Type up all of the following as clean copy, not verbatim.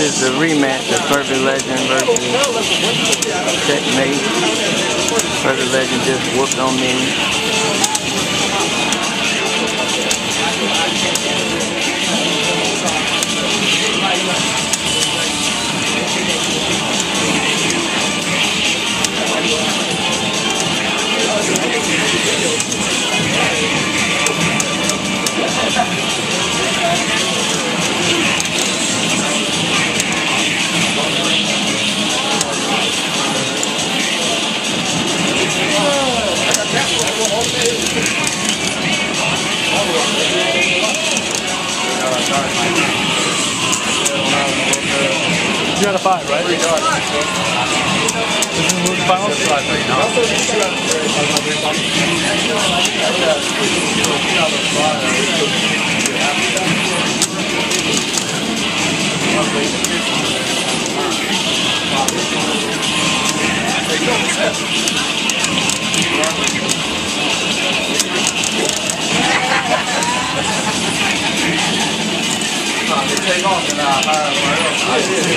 is the rematch of Perfect Legend versus Checkmate. Perfect Legend just whooped on me. You got a 5, right? 3 yards. This is the finals? Take off and I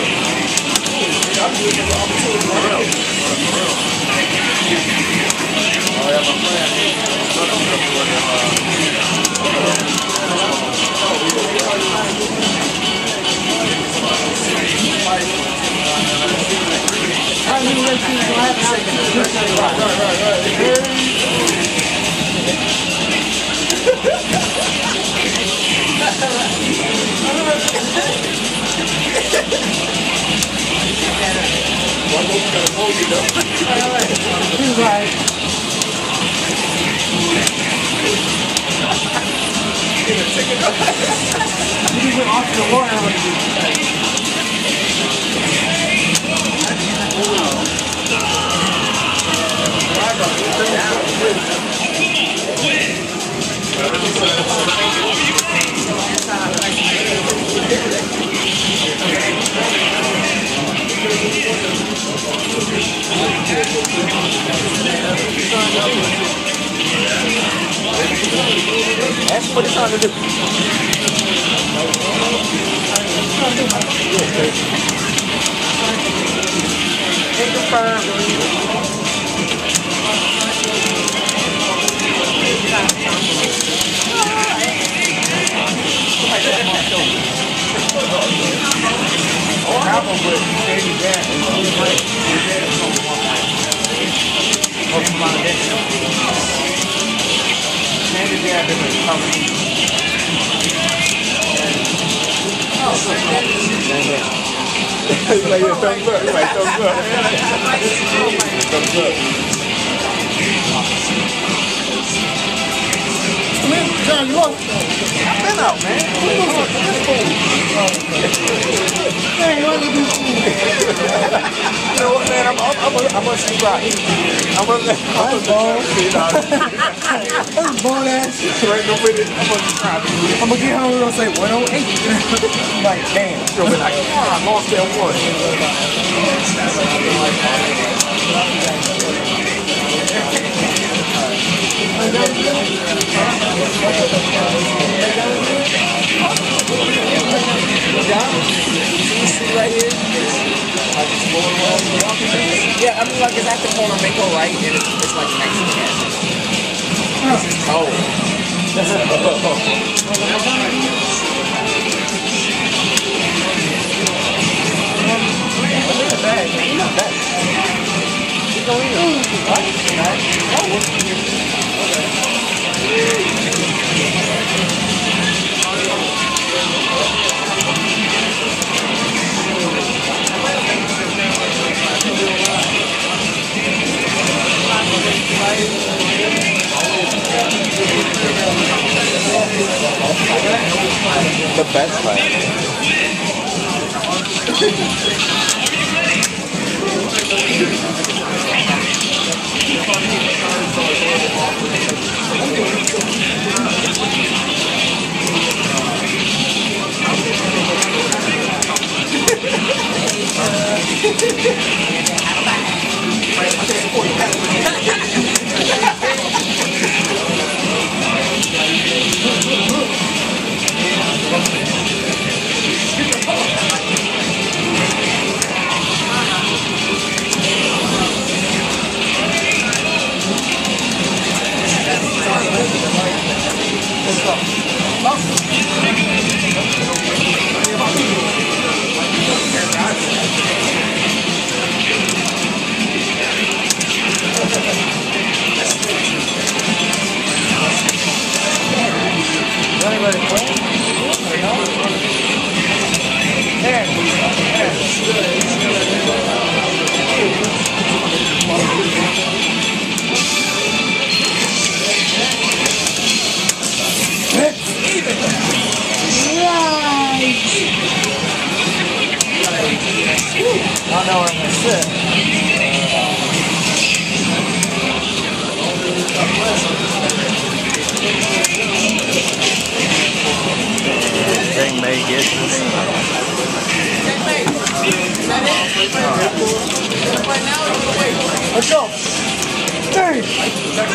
He's right. He went off to the water when he that's what it's trying to do. He's like, yeah, thumbs up. He's like, thumbs up. Thumbs up. Man, John, you lost. I've been out, man. Man, you want to do food? You know what, man? I'm gonna see right. I'm gonna That's bone ass. right no with it. I'm gonna try. I'm gonna get home and gonna say 108. Like, damn. You'll be like, oh, I lost that one. Right here. Yeah, I mean, like it's at the corner, make a right, and it's like next to the This is cold. The best fight. I know where I'm gonna sit. They may get Let's go. Dang.